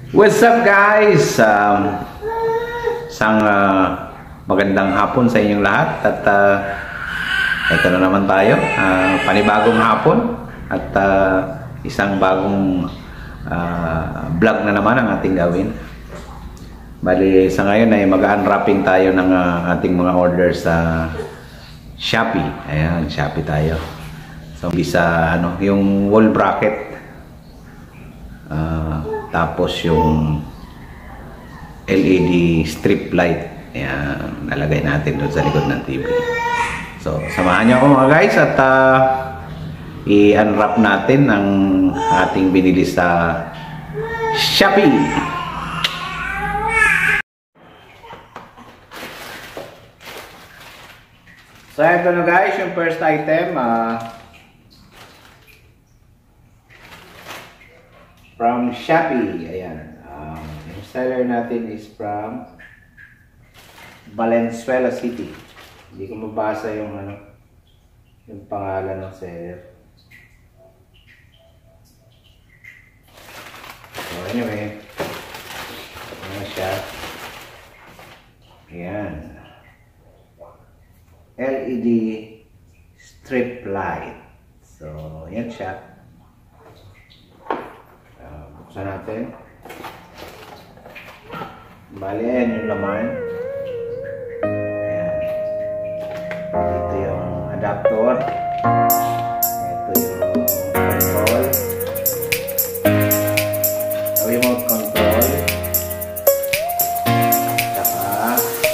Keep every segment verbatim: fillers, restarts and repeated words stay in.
What's up guys? Um, isang uh, magandang hapon sa inyong lahat at uh, ito na naman tayo, uh, panibagong hapon at uh, isang bagong uh, vlog na naman ang ating gawin. Bali sa ngayon ay mag-unwrapping tayo ng uh, ating mga orders sa Shopee. Ayan, Shopee tayo. So bisa ano, yung wall bracket. Uh, tapos yung L E D strip light, ayan, nalagay natin doon sa likod ng T V. So, samahan niyo ako mga guys at uh, i-unwrap natin ang ating binili sa Shopee. So, ito na guys, yung first item. Uh, From Shopee, ayan. Um, yung seller natin is from Valenzuela City. Hindi ko mabasa yung ano, yung pangalan ng seller. So anyway, ano siya? Ayan. L E D strip light. So, ayan siya. Buksan natin. Bali, ayan yung laman. Ayan. Dito yung adapter. Ito yung control. Remote control. Saka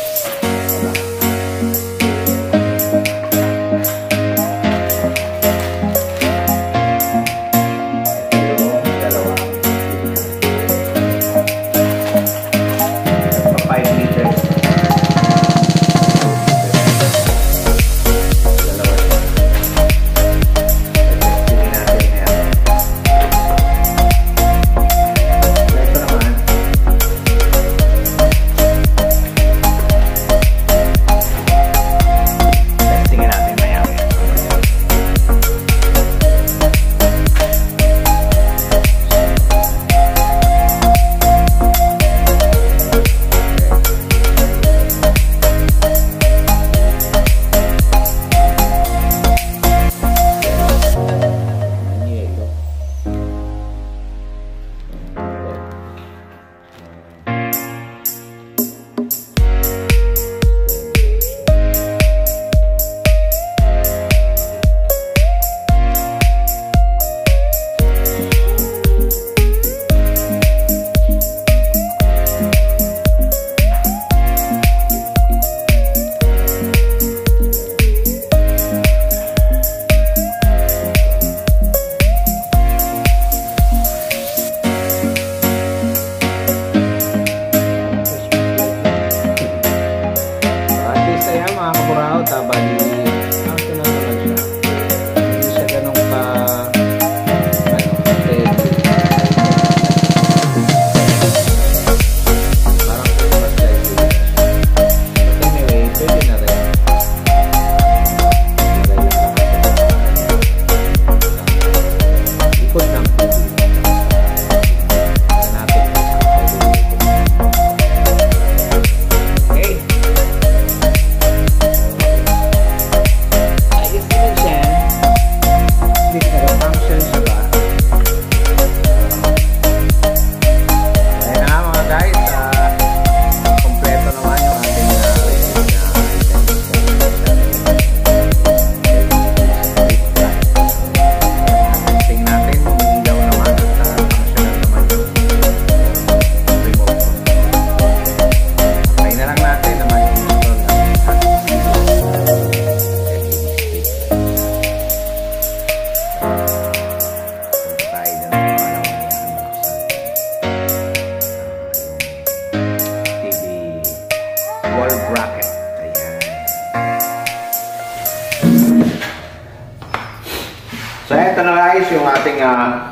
so ito na guys yung ating uh,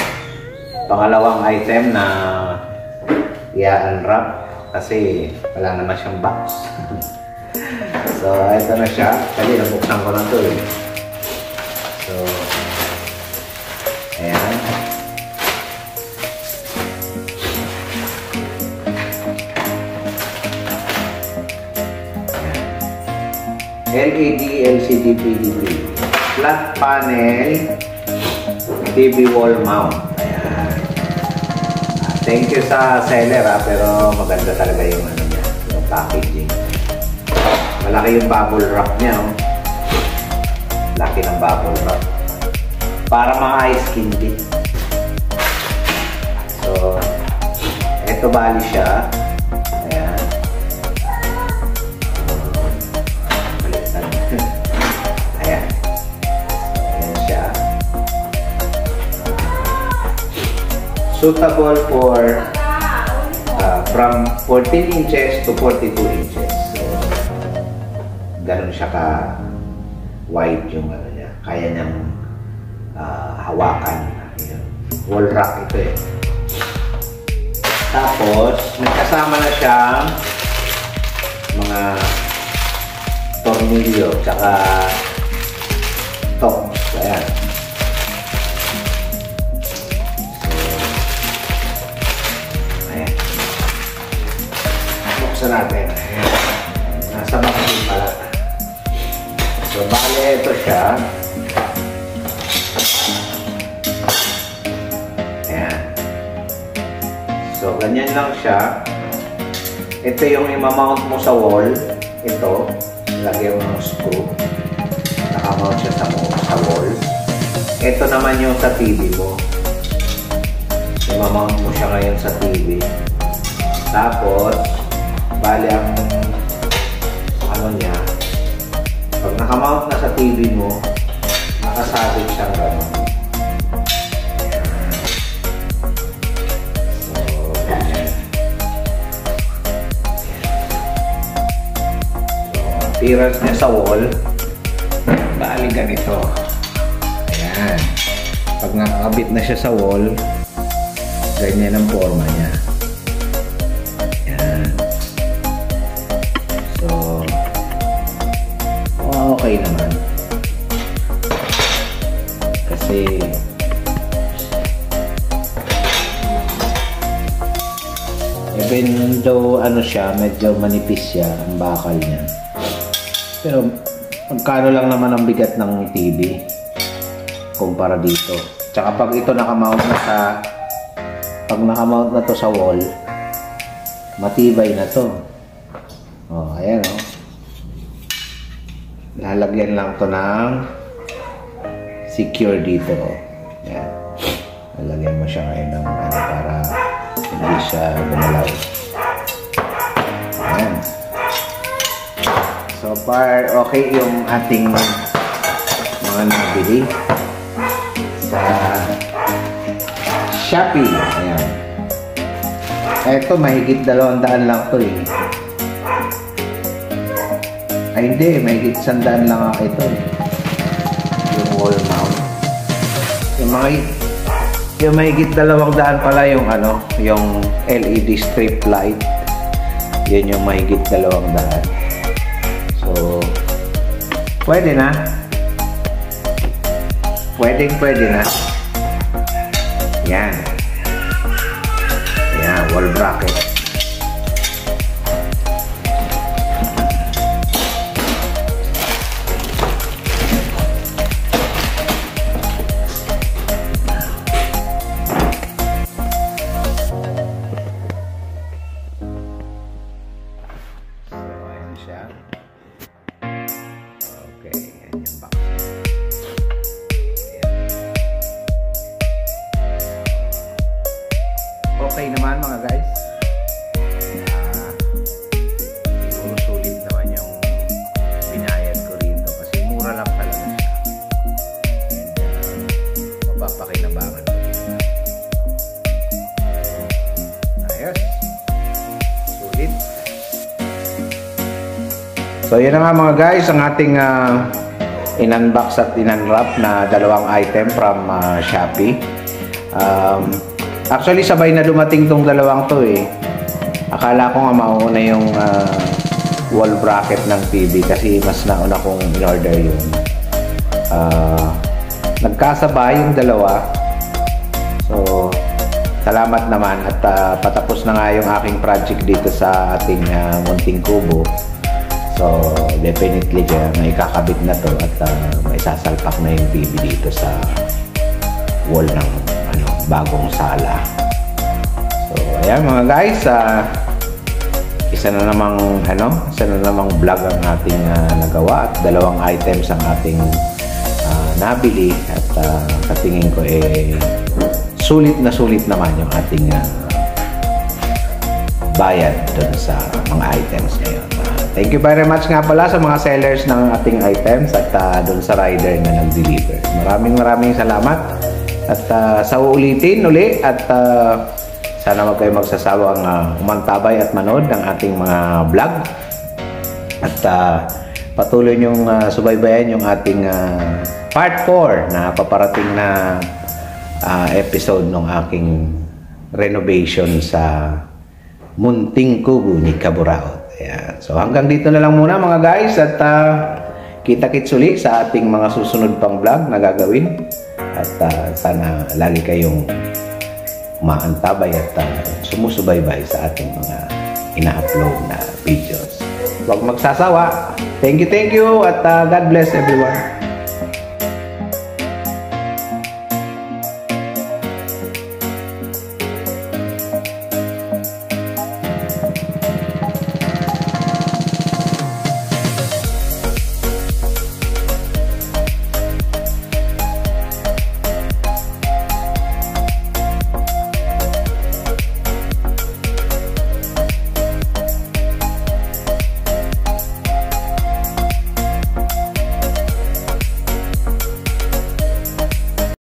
pangalawang item na i-unwrap kasi wala naman siyang box. So ito na siya. Kasi nabuksan ko lang ito eh. So ayan. L E D, L C D, P D B. Flat panel, T V wall mount. Ayan. Uh, thank you sa seller ha, pero maganda talaga yung ano niya, yung packaging. Malaki yung bubble wrap niya. Oh. Laki ng bubble wrap. Para mga ice candy. So, eto bali siya. Ayan. Ayan. Ayan siya. Suitable for uh, from fourteen inches to forty-two inches. So, ganun siya ka wide yung ano niya. Kaya niyang uh, hawakan. Ayan. Wall rack ito eh. Tapos, nagkasama na siyang mga tornilyo, tsaka tongs. Ayan. So, ayan. Buksan natin. Ayan. Nasa makapin pala. So, bale, ito siya. Ayan. So, ganyan lang siya. Ito yung imamount mo sa wall. Ito. Lagyan mo ng screw. Nakamount siya sa, sa wall. Ito naman yung sa T V mo. Imamount mo siya ngayon sa T V. Tapos, bali ang ano niya. Pag nakamount na sa T V mo, nakasabit siyang gano'n. Appearance niya sa wall, bali ganito. Ayan. Pag nakakabit na siya sa wall, ganyan ang forma niya. Ayan. So, okay naman. Kasi, even though ano siya, medyo manipis siya, ang bakal niya. Pero, magkano lang naman ang bigat ng T V kumpara dito. Tsaka pag ito nakamount na sa pag nakamount na to sa wall, matibay na to. Oh, ayan oh. Lalagyan lang to ng secure dito. Oh. Ayan. Lalagyan mo siya ngayon ng ano para hindi siya gumalaw. Ayan. So far, okay yung ating mga nabili sa Shopee. Ayan. Ito, mahigit dalawang daan lang to eh. Ay hindi, mahigit sandaan lang ako ito eh. Yung wall mount. Yung mga yung mahigit dalawang daan pala yung ano, yung L E D strip light. Yan yung mahigit dalawang daan. So, pwede na. Pwedeng pwede na. Yan. Yan, wall bracket. So, ayan siya. Okay, yan yung box. Okay naman mga guys. Uh, siguro sulit naman yung binayad ko rito kasi mura lang talaga siya. And uh, mapapakinabangan ko. Ayos. Sulit. So yun na nga mga guys ang ating uh, in-unbox at in-unwrap na dalawang item from uh, Shopee. Um, Actually, sabay na dumating tong dalawang to eh. Akala ko nga mauna yung uh, wall bracket ng T V kasi mas nauna kong in-order yun. Uh, nagkasabay yung dalawa. So, salamat naman at uh, patapos na nga yung aking project dito sa ating uh, munting kubo. So, definitely kaya may kakabit na to at uh, may sasalpak na yung T V dito sa wall ng ano, bagong sala. So, ayan mga guys, uh, isa na namang ano, isa na namang vlog ang ating uh, nagawa at dalawang items ang ating uh, nabili at uh, katingin ko eh sulit na sulit naman yung ating uh, bayad dun sa mga items ngayon. Uh, thank you very much nga pala sa mga sellers ng ating items at uh, dun sa rider na nag-deliver. Maraming maraming salamat at uh, sa uulitin uli at uh, sana wag kayo magsasawang uh, umantabay at manood ng ating mga vlog at uh, patuloy nyong uh, subaybayan yung ating uh, part four na paparating na uh, episode ng aking renovation sa Munting Kubo ni Kaburaot. Ayan. So hanggang dito na lang muna mga guys at uh, kita-kits uli sa ating mga susunod pang vlog na gagawin at uh, sana lagi kayong maantabay at uh, sumusubaybay sa ating mga ina-upload na videos. Huwag magsasawa. Thank you, thank you at uh, God bless everyone.